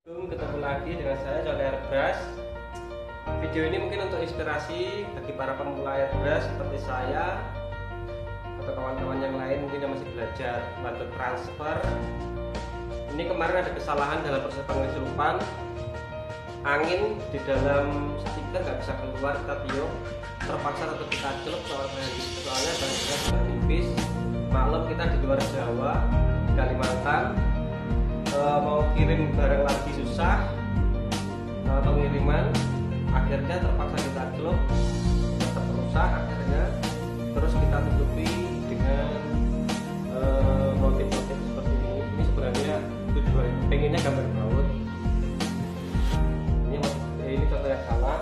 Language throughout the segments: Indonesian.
Ketemu lagi dengan saya John Airbrush. Video ini mungkin untuk inspirasi bagi para pemula airbrush seperti saya atau kawan-kawan yang lain mungkin yang masih belajar water transfer. Ini kemarin ada kesalahan dalam proses pengelupan, angin di dalam stiker nggak bisa keluar, kita tiup terpaksa untuk kita celup soalnya bahannya sudah tipis. Maklum kita di luar Jawa, di Kalimantan, mau kirim barang lagi susah, pengiriman akhirnya terpaksa kita celup, tetap rusak akhirnya, terus kita tutupi dengan motif-motif seperti ini. Ini sebenarnya tujuan pengennya gambar baut. Ini contoh yang salah,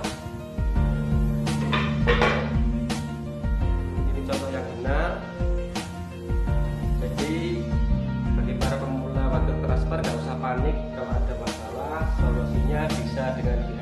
ini contoh yang benar. Jadi bagi para pemula water transfer nggak usah panik kalau ada masalah, solusinya bisa dengan